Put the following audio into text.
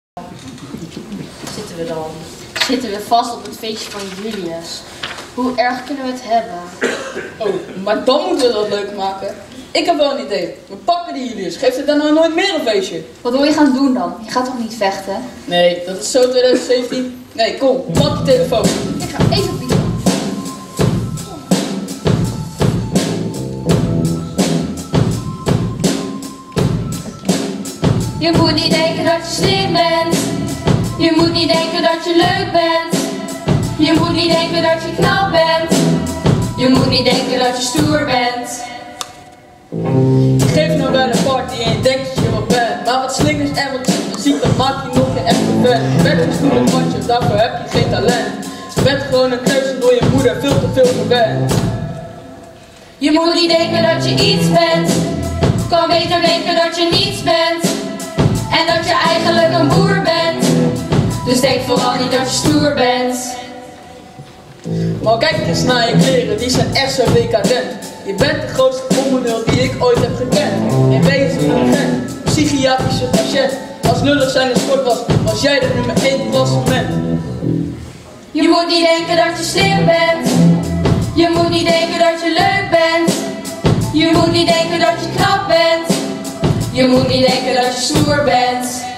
Zitten we dan? Zitten we vast op het feestje van Julius? Hoe erg kunnen we het hebben? Oh, maar dan moeten we dat leuk maken. Ik heb wel een idee. We pakken die Julius. Geeft het daarna nooit meer een feestje? Wat wil je gaan doen dan? Je gaat toch niet vechten? Nee, dat is zo 2017. Nee, kom, pak je telefoon. Ik ga even op die. Je moet niet denken dat je slim bent. Je moet niet denken dat je leuk bent. Je moet niet denken dat je knap bent. Je moet niet denken dat je stoer bent. Je geeft nou wel een party en je denkt dat je wat bent. Maar wat slingers en wat ziet, dat maakt je nog geen echte fan. Je bent een stoere matje, daarvoor heb je geen talent. Je bent gewoon een keuze door je moeder veel te veel gewend. Je moet niet denken dat je iets bent. Kan beter denken dat je niets bent. En dat je eigenlijk een boer bent. Dus denk vooral niet dat je stoer bent. Maar kijk eens naar je kleren, die zijn echt zo decadent. Je bent de grootste onderdeel die ik ooit heb gekend. In wezen een agent, psychiatrische patiënt. Als lullig zijn een sport was jij de nummer 1 klassement. Je moet niet denken dat je slim bent. Je moet niet denken dat je leuk bent. Je moet niet denken dat je knap bent. Je moet niet denken dat je stoer bent.